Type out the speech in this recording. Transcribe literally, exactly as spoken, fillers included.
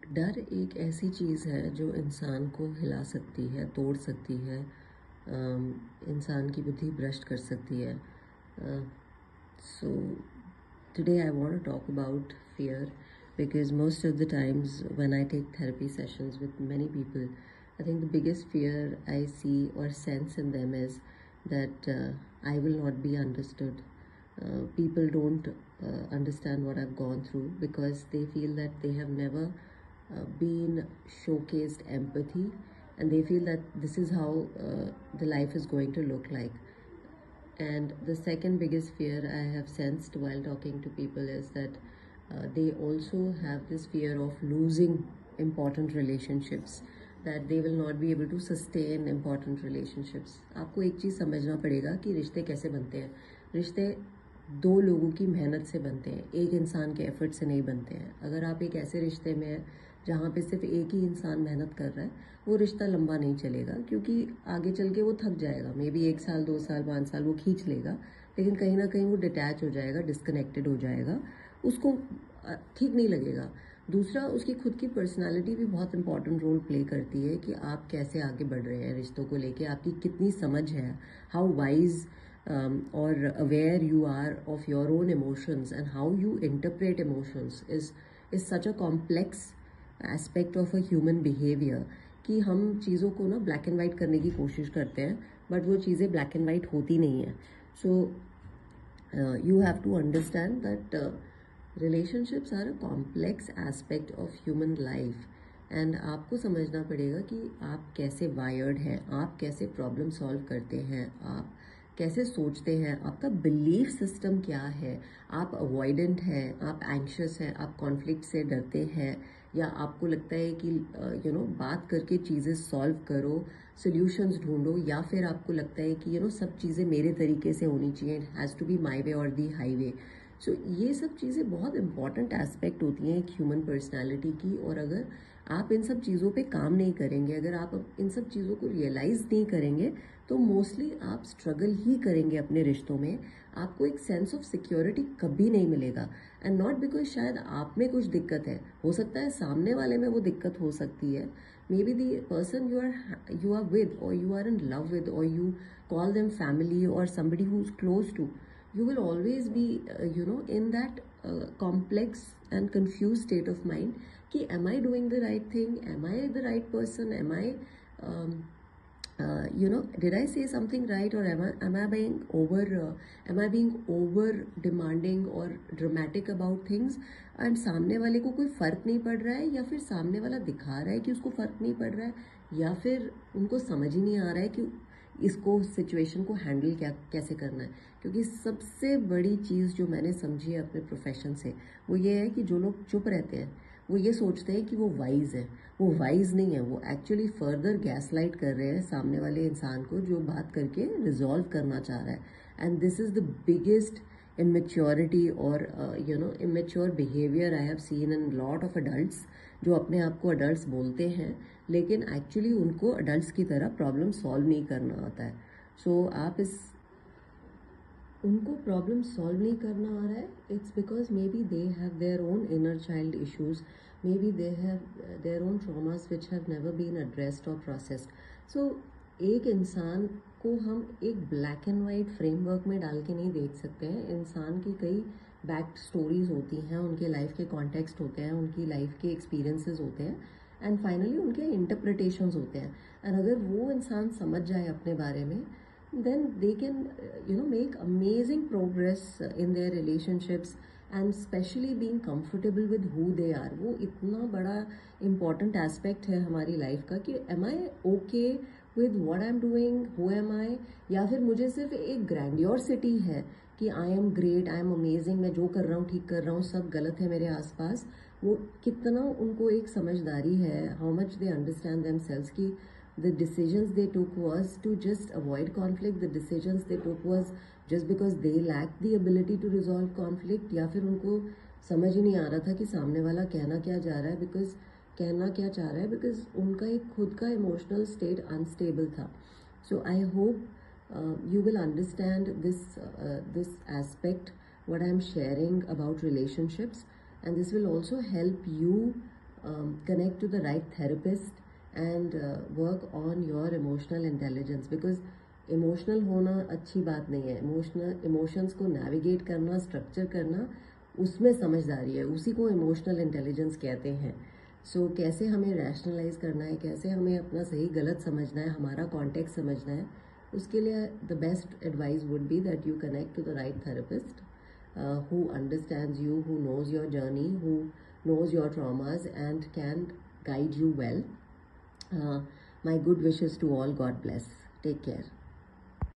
डर एक ऐसी चीज़ है जो इंसान को हिला सकती है, तोड़ सकती है, अम, इंसान की बुद्धि भ्रष्ट कर सकती है. So today I want to talk about fear because most of the times when I take therapy sessions with many people, I think the biggest fear I see or sense in them is that uh, I will not be understood. Uh, people don't uh, understand what I've gone through because they feel that they have never uh, been showcased empathy, and they feel that this is how uh, the life is going to look like. And the second biggest fear I have sensed while talking to people is that uh, they also have this fear of losing important relationships, that they will not be able to sustain important relationships. आपको एक चीज़ समझना पड़ेगा कि रिश्ते कैसे बनते हैं. रिश्ते दो लोगों की मेहनत से बनते हैं, एक इंसान के एफर्ट से नहीं बनते हैं. अगर आप एक ऐसे रिश्ते में हैं जहाँ पे सिर्फ एक ही इंसान मेहनत कर रहा है, वो रिश्ता लंबा नहीं चलेगा, क्योंकि आगे चल के वो थक जाएगा. मे बी एक साल, दो साल, पाँच साल वो खींच लेगा, लेकिन कहीं ना कहीं वो डिटैच हो जाएगा, डिस्कनेक्टेड हो जाएगा, उसको ठीक नहीं लगेगा. दूसरा, उसकी खुद की पर्सनालिटी भी बहुत इंपॉर्टेंट रोल प्ले करती है कि आप कैसे आगे बढ़ रहे हैं रिश्तों को लेके, आपकी कितनी समझ है, हाउ वाइज और aware you are of your own emotions and how you interpret emotions is is such a complex aspect of a human behaviour कि हम चीज़ों को ना ब्लैक एंड वाइट करने की कोशिश करते हैं, बट वो चीज़ें ब्लैक एंड वाइट होती नहीं है. So you have to understand that relationships are a complex aspect of human life, and आपको समझना पड़ेगा कि आप कैसे वायर्ड हैं, आप कैसे प्रॉब्लम सॉल्व करते हैं, आप कैसे सोचते हैं, आपका बिलीफ सिस्टम क्या है, आप अवॉइडेंट हैं, आप एंग्शियस हैं, आप कॉन्फ्लिक्ट से डरते हैं, या आपको लगता है कि यू नो बात करके चीज़ें सॉल्व करो, सॉल्यूशंस ढूंढो, या फिर आपको लगता है कि यू नो सब चीज़ें मेरे तरीके से होनी चाहिए, it has to be my way और दी हाईवे. सो ये सब चीज़ें बहुत इंपॉर्टेंट एस्पेक्ट होती हैं एक ह्यूमन पर्सनैलिटी की, और अगर आप इन सब चीज़ों पे काम नहीं करेंगे, अगर आप इन सब चीज़ों को रियलाइज नहीं करेंगे, तो मोस्टली आप स्ट्रगल ही करेंगे अपने रिश्तों में. आपको एक सेंस ऑफ सिक्योरिटी कभी नहीं मिलेगा, एंड नॉट बिकॉज शायद आप में कुछ दिक्कत है, हो सकता है सामने वाले में वो दिक्कत हो सकती है. Maybe the person you are you are with, और you are in love with, और यू कॉल देम फैमिली और somebody who is close to, you will always be uh, you know in that uh, complex and confused state of mind ki am I doing the right thing, am I the right person, am I um, uh, you know did I say something right, or am I am I being over uh, am I being over demanding or dramatic about things, and सामने वाले को कोई फर्क नहीं पड़ रहा है, या फिर सामने वाला दिखा रहा है कि उसको फर्क नहीं पड़ रहा है, या फिर उनको समझ ही नहीं आ रहा है कि इसको सिचुएशन को हैंडल क्या कैसे करना है. क्योंकि सबसे बड़ी चीज़ जो मैंने समझी है अपने प्रोफेशन से, वो ये है कि जो लोग चुप रहते हैं वो ये सोचते हैं कि वो वाइज है. वो वाइज नहीं है, वो एक्चुअली फर्दर गैसलाइट कर रहे हैं सामने वाले इंसान को जो बात करके रिजॉल्व करना चाह रहा है. And this is the biggest immaturity or uh, you know immature behavior I have seen in lot of adults, जो अपने आप को adults बोलते हैं लेकिन actually उनको adults की तरह problem solve नहीं करना आता है. so आप इस उनको problem solve नहीं करना आ रहा है, it's because maybe they have their own inner child issues, maybe they have their own traumas which have never been addressed or processed. so एक इंसान को हम एक ब्लैक एंड वाइट फ्रेमवर्क में डाल के नहीं देख सकते हैं. इंसान की कई बैक स्टोरीज होती हैं, उनके लाइफ के कॉन्टेक्स्ट होते हैं, उनकी लाइफ के एक्सपीरियंसेस होते हैं, एंड फाइनली उनके इंटरप्रिटेशंस होते हैं. एंड अगर वो इंसान समझ जाए अपने बारे में, then they can you know make amazing progress in their relationships, and specially being comfortable with who they are. वो इतना बड़ा इम्पॉर्टेंट एस्पेक्ट है हमारी लाइफ का कि am I okay with what I am doing, who am I, या फिर मुझे सिर्फ एक ग्रैंडियोसिटी है कि I am great, I am amazing, मैं जो कर रहा हूँ ठीक कर रहा हूँ, सब गलत है मेरे आसपास. वो कितना उनको एक समझदारी है, how much they understand themselves कि the decisions they took was to just avoid conflict, the decisions they took was just because they lacked the ability to resolve conflict, या फिर उनको समझ ही नहीं आ रहा था कि सामने वाला कहना क्या जा रहा है, बिकॉज कहना क्या चाह रहा है बिकॉज उनका एक खुद का इमोशनल स्टेट अनस्टेबल था. So I hope you will understand this this aspect what I am sharing about relationships, and this will also help you um, connect to the right therapist and uh, work on your emotional intelligence, because emotional होना अच्छी बात नहीं है. Emotional emotions को navigate करना, structure करना, उसमें समझदारी है, उसी को इमोशनल इंटेलिजेंस कहते हैं. सो so, कैसे हमें रैशनलाइज करना है, कैसे हमें अपना सही गलत समझना है, हमारा कॉन्टेक्स्ट समझना है, उसके लिए the best advice would be that you connect to the right therapist who understands you, who knows your journey, who knows your traumas and can guide you well. Uh, my good wishes to all. God bless. Take care.